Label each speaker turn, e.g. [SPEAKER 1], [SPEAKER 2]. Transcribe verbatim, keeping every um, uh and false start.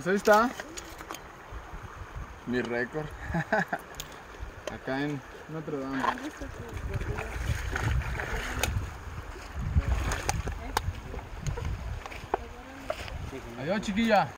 [SPEAKER 1] Pues ahí está mi récord. Acá en Notre Dame. Adiós, chiquilla.